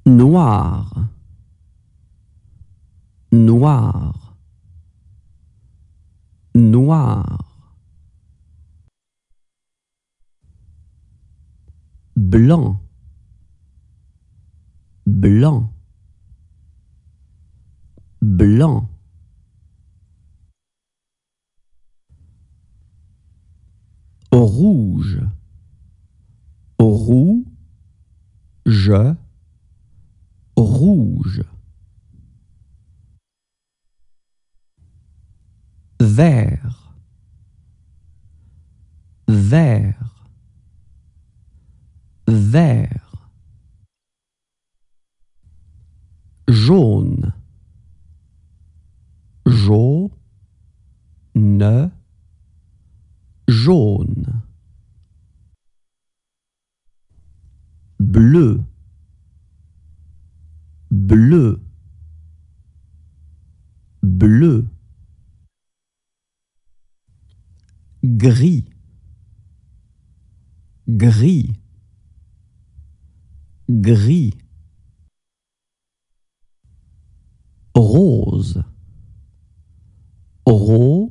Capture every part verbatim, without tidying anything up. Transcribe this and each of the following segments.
Noir, noir, noir. Blanc, blanc, blanc. Rouge, rouge, rouge. Vert, vert, vert. Jaune, jaune, jaune. Bleu, bleu, bleu. Gris, gris, gris. Rose, rose,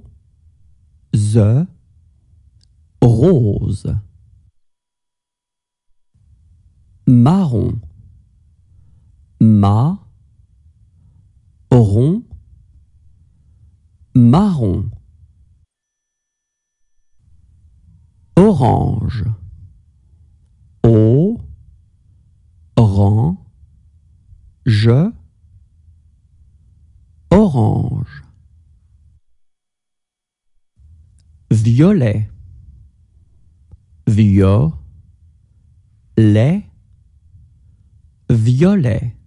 rose. Marron, marron, marron. Orange, orange, orange. Violet, violet, violet.